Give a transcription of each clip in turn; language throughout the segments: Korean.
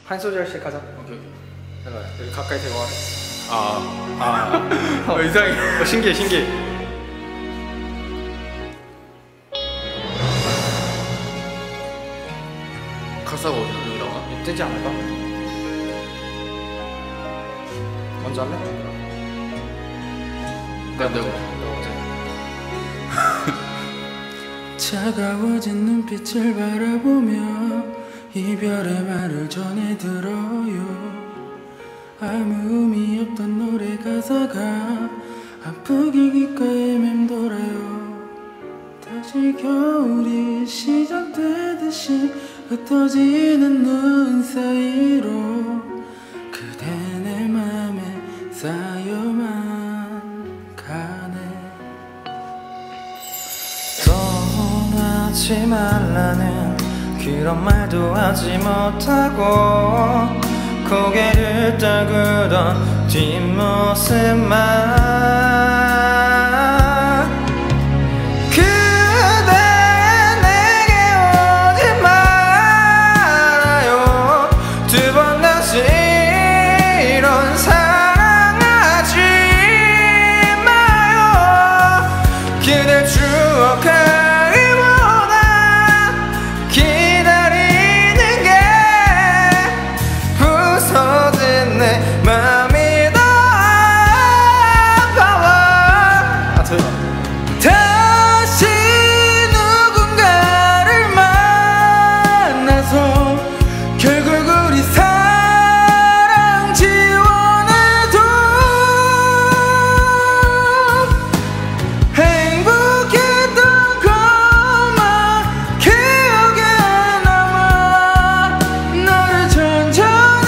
한 소절씩 가자. 오케이. 내가 여기 가까이 대고하래. 이상해. 신기해 신기해. 가사가 어디 나와? 뜨지 않을까? 먼저 할래? 내가 차가워진 눈빛을 바라보며 이별의 말을 전해들어요. 아무 의미 없던 노래 가사가 아프게 귓가에 맴돌아요. 다시 겨울이 시작되듯이 흩어지는 눈 사이로 그대 내 맘에 쌓여만 가네. 떠나지 말라는 그런 말도 하지 못하고 고개를 떨구던 뒷모습만 그대 내게 오지 말아요. 두 번 다시 이런 사랑하지 마요. 그댈 추억하기보다 기다리는 게 부서진 내 맘이 더 아파와. 다시 누군가를 만나서 결국 우리 사랑 지원해도 행복했던 것만 기억에 남아. 너를 천천히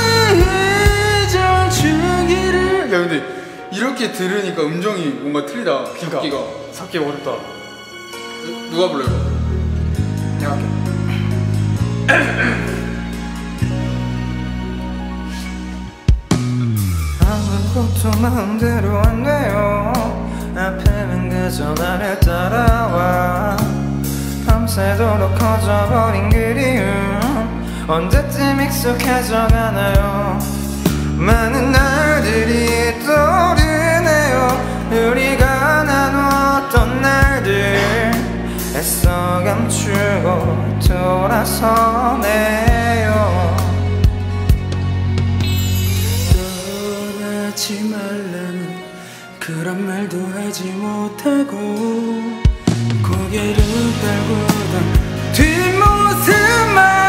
잊어주기를. 야 근데 이렇게 들으니까 음정이 뭔가 틀리다. 잡기가. 섞기 어렵다. 누가 불러요? 내가 할게. 아무것도 마음대로 안 돼요. 앞에는 그저 나를 따라와. 밤새도록 커져버린 그리움 언제쯤 익숙해져가나요. 많은 날들이 떠오르네요. 우리가 나누었던 날들 애써 감추고 돌아서네요. 떠나지 말라는 그런 말도 하지 못하고 고개를 떨구던 뒷모습만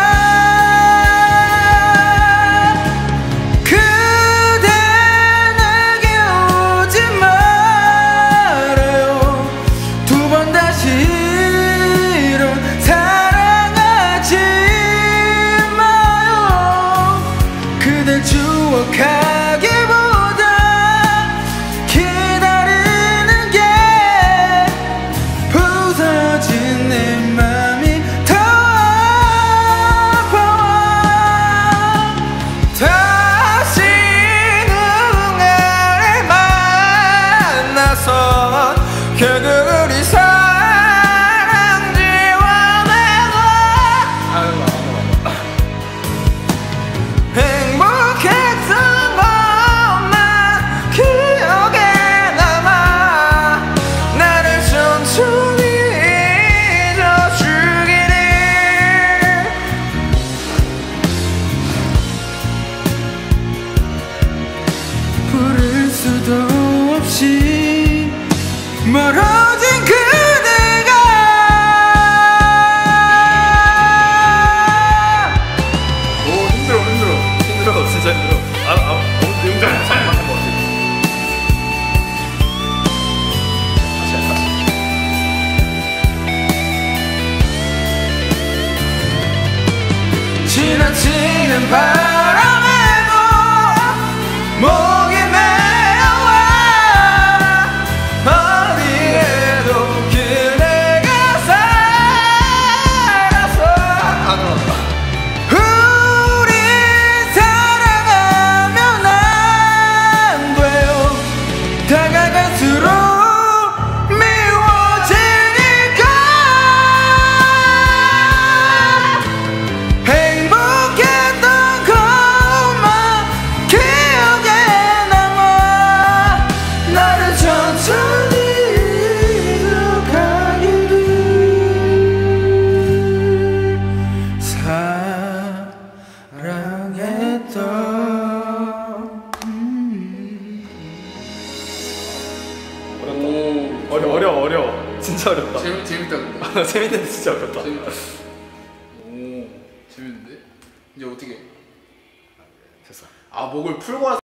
그대 내게 오지 말아요. 두 번 다시 이런 사랑하지 마요. 그댈 추억하기보다 기다리는 게 부서진 내 맘이 더 아파와. 다시 누군가를 만나서 결국 우리 사랑 지워내고 행복했던 것만 기억에 남아. 나를 천천히 잊어주기를. 부를 수도 없이 멀어진 그대가 오 힘들어 진짜 힘들어. 너무 음정 상한 것 같아. 지나치는 바람에도 목이 메어와. 어디에도 그대가 살아서 우리 사랑한 어려워. 진짜 어렵다. 재밌다 근데. 재밌는데 진짜 어렵다. 재밌다. 오 재밌는데? 이제 어떻게? 됐어. 아 목을 풀고